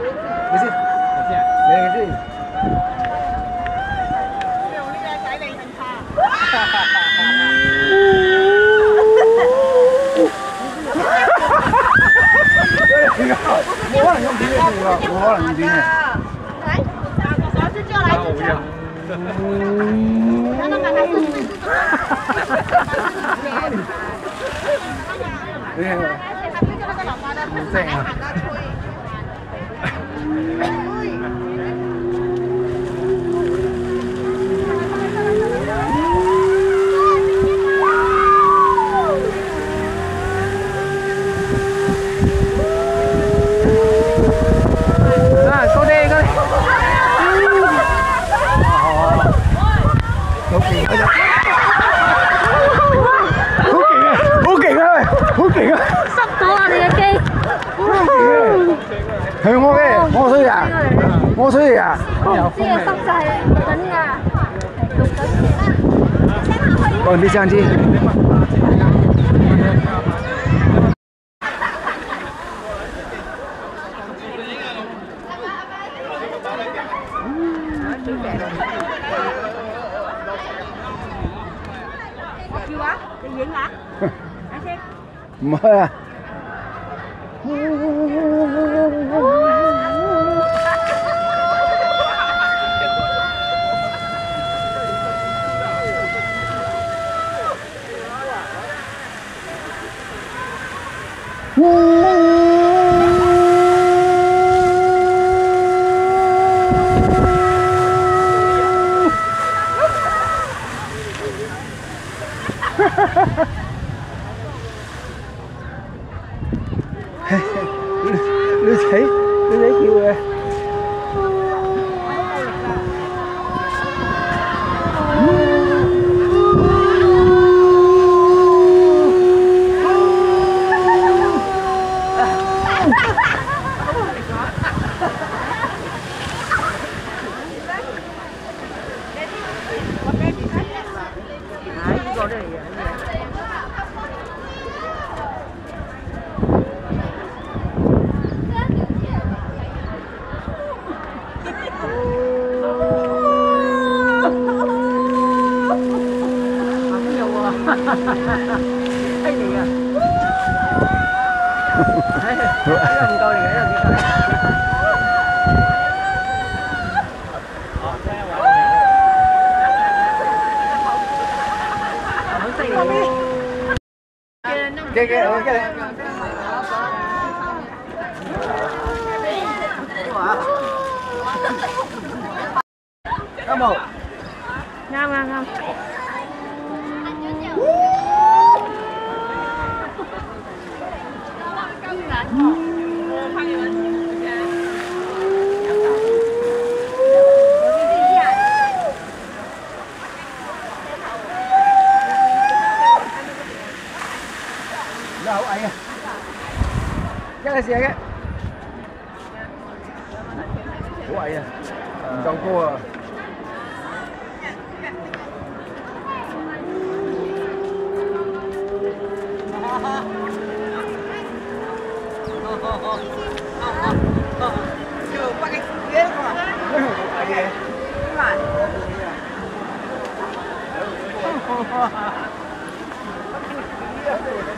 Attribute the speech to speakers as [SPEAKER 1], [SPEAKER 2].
[SPEAKER 1] 没事，没事。
[SPEAKER 2] 用呢個仔你很差。
[SPEAKER 1] 我可能用平的，我可能用平的。
[SPEAKER 2] 来，老师就来这个。然后把它弄成这种。
[SPEAKER 1] 好正啊！係我嘅，我衰啊！我衰啊！
[SPEAKER 3] 呢個濕晒緊㗎，錄緊。
[SPEAKER 1] 哦，你相機。
[SPEAKER 2] 叫啊！你影下，睇先。
[SPEAKER 1] 唔係啊！女仔叫嘅。
[SPEAKER 2] 犀利啊！呢個唔夠嚟嘅，呢個幾夠？好犀利！
[SPEAKER 1] 啱冇？
[SPEAKER 3] 啱。
[SPEAKER 1] 好矮啊！一個射嘅，好矮啊，唔夠高啊！就八個月嘛，好矮嘅。